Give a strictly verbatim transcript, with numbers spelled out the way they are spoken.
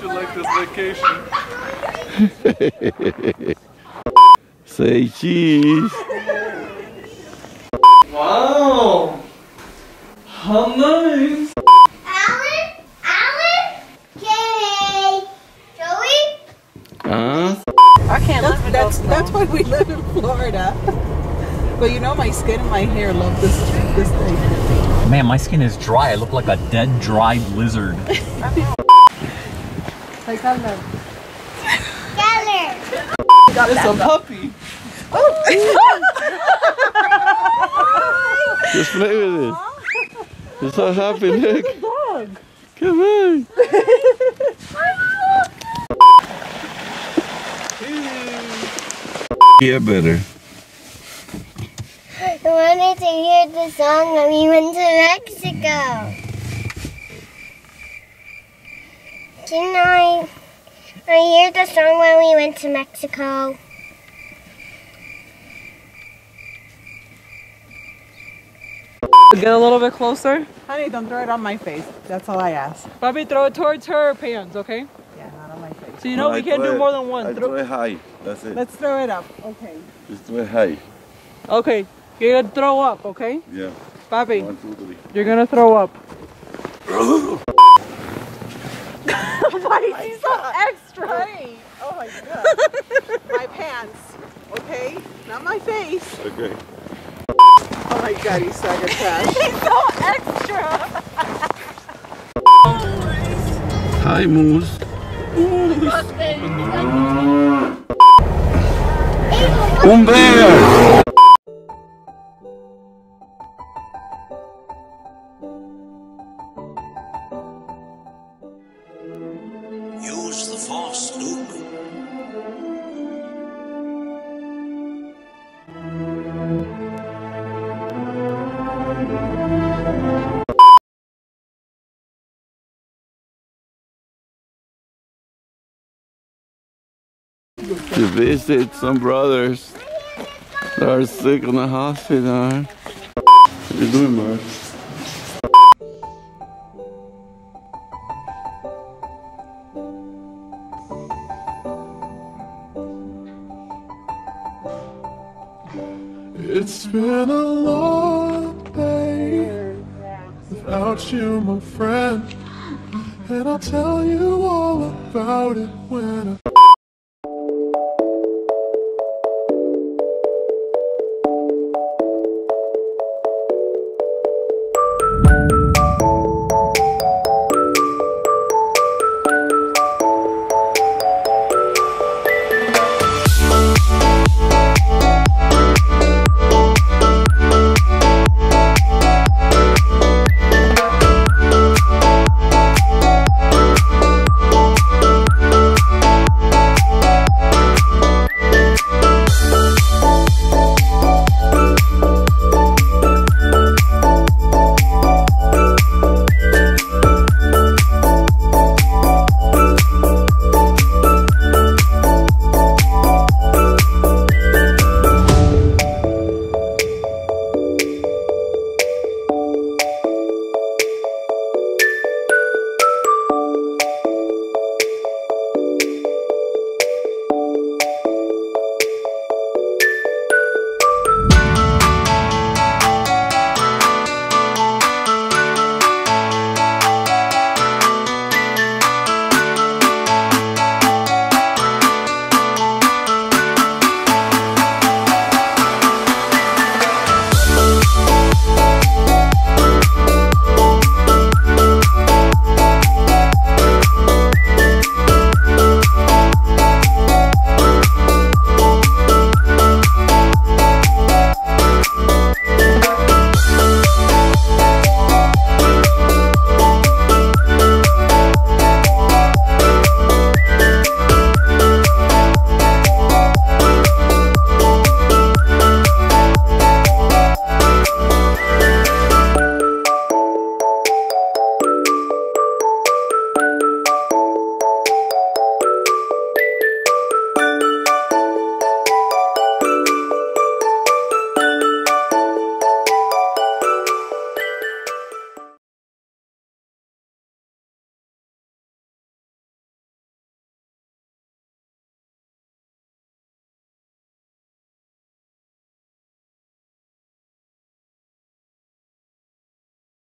you like this vacation? Say cheese. Wow! How nice! Alan? Alan? Jay? Joey? Huh? I can't That's, live in that's, those that's why we live in Florida. But you know my skin and my hair love this this thing. Man, my skin is dry. I look like a dead, dried lizard. Like I love. Tyler. It's a puppy! Just play with it. You're so happy, look. Come on. Yeah, better. I wanted to hear the song when we went to Mexico. Can I, I hear the song when we went to Mexico? Get a little bit closer. Honey, don't throw it on my face. That's all I ask. Bobby, throw it towards her pants, okay? Yeah, not on my face. So you know we can't do more than one. I Throw throw it high. That's it. Let's throw it up. Okay. Just throw it high. Okay, you're gonna throw up, okay? Yeah. Bobby, One, two, three. you're gonna throw up. Why is he so extra? Right. Oh my god. My pants. Okay? Not my face. Okay. Oh my god, he's sacrificed. He's so extra. Hi, Moose. Un bear! Use the force, Luke. To visit some brothers that are sick in the hospital. What are you doing, Mark? It's been a long day without you, my friend, and I'll tell you all about it when I